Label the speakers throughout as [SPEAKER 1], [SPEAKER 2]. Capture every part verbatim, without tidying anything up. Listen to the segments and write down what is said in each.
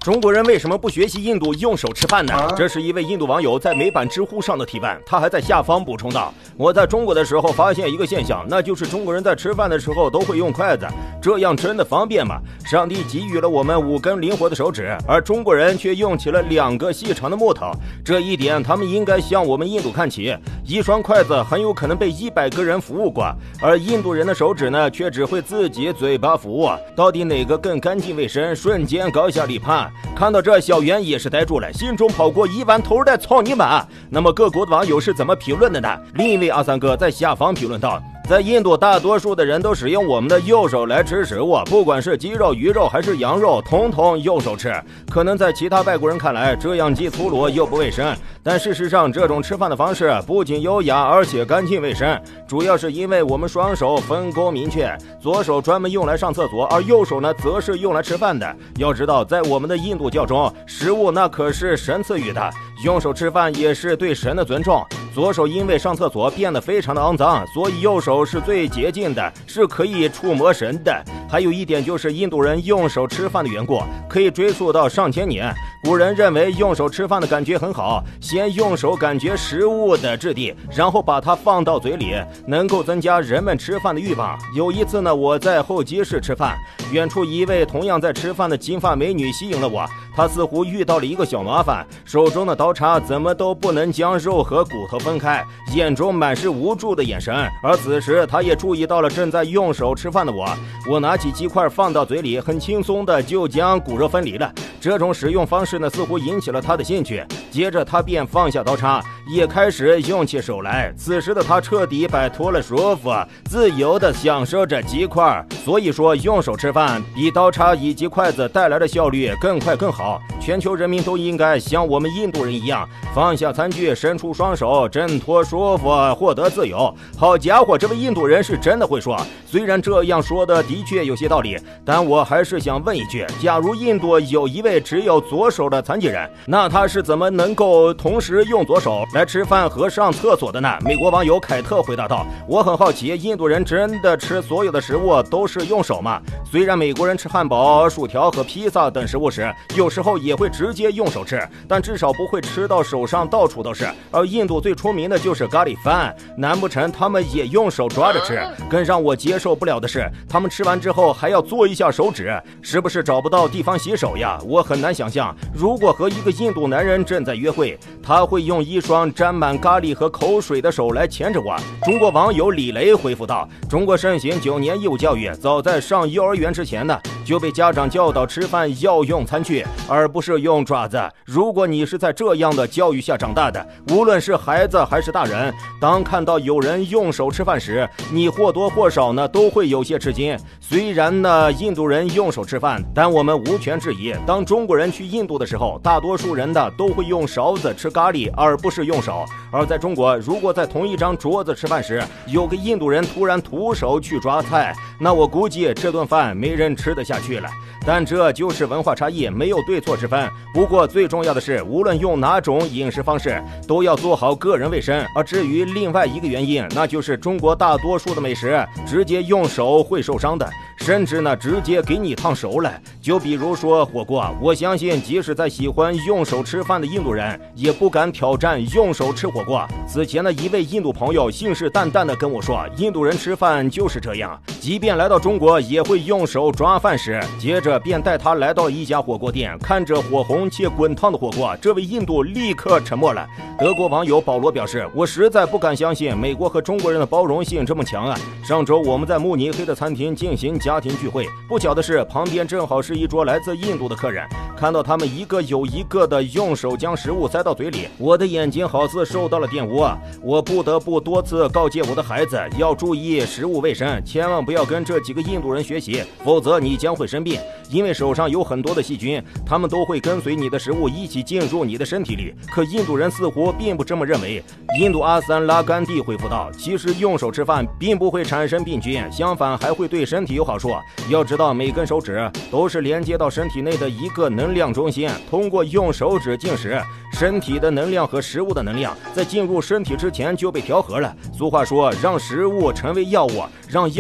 [SPEAKER 1] 中国人为什么不学习印度用手吃饭呢？这是一位印度网友在美版知乎上的提问。他还在下方补充道：“我在中国的时候发现一个现象，那就是中国人在吃饭的时候都会用筷子，这样真的方便吗？上帝给予了我们五根灵活的手指，而中国人却用起了两个细长的木头。这一点，他们应该向我们印度看齐。一双筷子很有可能被一百个人服务过，而印度人的手指呢，却只会自己嘴巴服务。到底哪个更干净卫生？瞬间高下立判。”看到这，小袁也是呆住了，心中跑过一万头的操你妈！那么各国的网友是怎么评论的呢？另一位阿三哥在下方评论道：在印度，大多数的人都使用我们的右手来吃食物，不管是鸡肉、鱼肉还是羊肉，统统右手吃。可能在其他外国人看来，这样既粗鲁又不卫生，但事实上，这种吃饭的方式不仅优雅，而且干净卫生。主要是因为我们双手分工明确，左手专门用来上厕所，而右手呢，则是用来吃饭的。要知道，在我们的印度教中，食物那可是神赐予的，用手吃饭也是对神的尊重。左手因为上厕所变得非常的肮脏，所以右手是最洁净的，是可以触摸神的。还有一点就是印度人用手吃饭的缘故，可以追溯到上千年。古人认为用手吃饭的感觉很好，先用手感觉食物的质地，然后把它放到嘴里，能够增加人们吃饭的欲望。有一次呢，我在候机室吃饭，远处一位同样在吃饭的金发美女吸引了我。她似乎遇到了一个小麻烦，手中的刀叉怎么都不能将肉和骨头分开，眼中满是无助的眼神。而此时她也注意到了正在用手吃饭的我，我拿起鸡块放到嘴里，很轻松的就将骨肉分离了。这种使用方式呢，似乎引起了她的兴趣。接着她便放下刀叉，也开始用起手来。此时的她彻底摆脱了束缚，自由的享受着鸡块。所以说，用手吃饭比刀叉以及筷子带来的效率更快更好。全球人民都应该像我们印度人一样，放下餐具，伸出双手，挣脱束缚，获得自由。好家伙，这位印度人是真的会说。虽然这样说的的确有些道理，但我还是想问一句，假如印度有一位只有左手的残疾人，那他是怎么能够同时用左手来吃饭和上厕所的呢？美国网友凯特回答道：我很好奇，印度人真的吃所有的食物都是用手吗？虽然美国人吃汉堡、薯条和披萨等食物时，有时候也会直接用手吃，但至少不会吃到手上到处都是。而印度最出名的就是咖喱饭，难不成他们也用手抓着吃？更让我接受不了的是，他们吃完之后还要做一下手指，是不是找不到地方洗手呀？我很难想象，如果和一个印度男人正在约会，他会用一双沾满咖喱和口水的手来牵着我。中国网友李雷回复道：中国盛行九年义务教育，早在上幼儿园之前呢，就被家长教导吃饭要用餐具，而不是用爪子。如果你是在这样的教育下长大的，无论是孩子还是大人，当看到有人用手吃饭时，你或多或少呢都会有些吃惊。虽然呢印度人用手吃饭，但我们无权质疑，当中国人去印度的时候，大多数人呢都会用勺子吃咖喱，而不是用手。而在中国，如果在同一张桌子吃饭时，有个印度人突然徒手去抓菜，那我估计这顿饭没人吃得下去了。但这就是文化差异，没有对错之分。不过最重要的是，无论用哪种饮食方式，都要做好个人卫生。而至于另外一个原因，那就是中国大多数的美食直接用手会受伤的，甚至呢直接给你烫熟了。就比如说火锅，我相信即使在喜欢用手吃饭的印度人，也不敢挑战用手吃火锅。此前的一位印度朋友信誓旦旦地跟我说，印度人吃饭就是这样，即便来到中国也会用手抓饭食。接着便带他来到了一家火锅店，看着火红且滚烫的火锅，这位印度立刻沉默了。德国网友保罗表示，我实在不敢相信美国和中国人的包容性这么强啊！上周我们在慕尼黑的餐厅进行家庭聚会，不巧的是旁边正好是一桌来自印度的客人，看到他们一个有一个的用手将食物塞到嘴里，我的眼睛好似受到了电污。我不得不多次告诫我的孩子要注意食物卫生，千万不要跟这几个印度人学习，否则你将会生病。因为手上有很多的细菌，他们都会跟随你的食物一起进入你的身体里。可印度人似乎并不这么认为。印度阿三拉甘地回复道，其实用手吃饭并不会产生病菌，相反还会对身体有好处。要知道每根手指都是连接到身体内的一个能量中心，通过用手指进食，身体的能量和食物的能量在进入身体之前就被调和了。俗话说，让食物成为药物，让药物成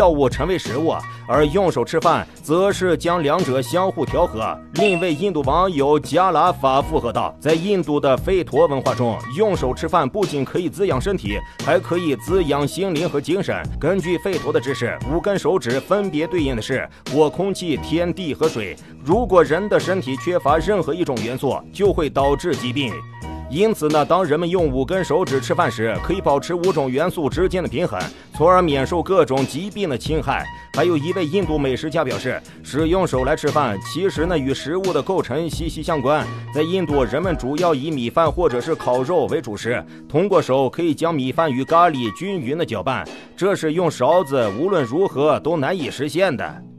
[SPEAKER 1] 成为食物，而用手吃饭则是将两者相互调和。另一位印度网友加拉法附和道，在印度的吠陀文化中，用手吃饭不仅可以滋养身体，还可以滋养心灵和精神。根据吠陀的知识，五根手指分别对应的是火、空气、天地和水。如果人的身体缺乏任何一种元素，就会导致疾病。因此呢，当人们用五根手指吃饭时，可以保持五种元素之间的平衡，从而免受各种疾病的侵害。还有一位印度美食家表示，使用手来吃饭，其实呢与食物的构成息息相关。在印度，人们主要以米饭或者是烤肉为主食，通过手可以将米饭与咖喱均匀的搅拌，这是用勺子无论如何都难以实现的。